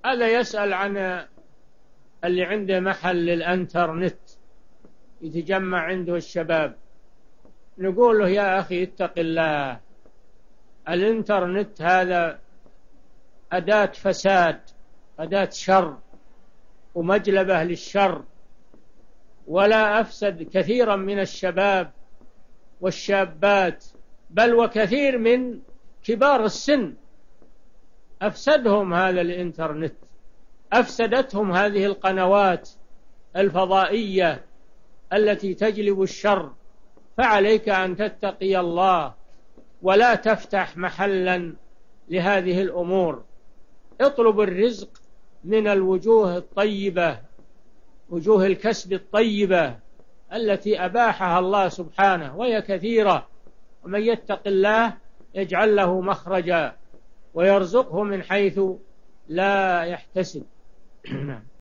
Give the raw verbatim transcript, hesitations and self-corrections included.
هذا يسأل عن اللي عنده محل للإنترنت يتجمع عنده الشباب، نقول له يا أخي اتق الله، الإنترنت هذا أداة فساد، أداة شر ومجلبة للشر، ولا أفسد كثيرا من الشباب والشابات، بل وكثير من كبار السن أفسدهم هذا الإنترنت، أفسدتهم هذه القنوات الفضائية التي تجلب الشر. فعليك أن تتقي الله ولا تفتح محلا لهذه الأمور. اطلب الرزق من الوجوه الطيبة، وجوه الكسب الطيبة التي أباحها الله سبحانه، وهي كثيرة. ومن يتق الله يجعل له مخرجا ويرزقه من حيث لا يحتسب.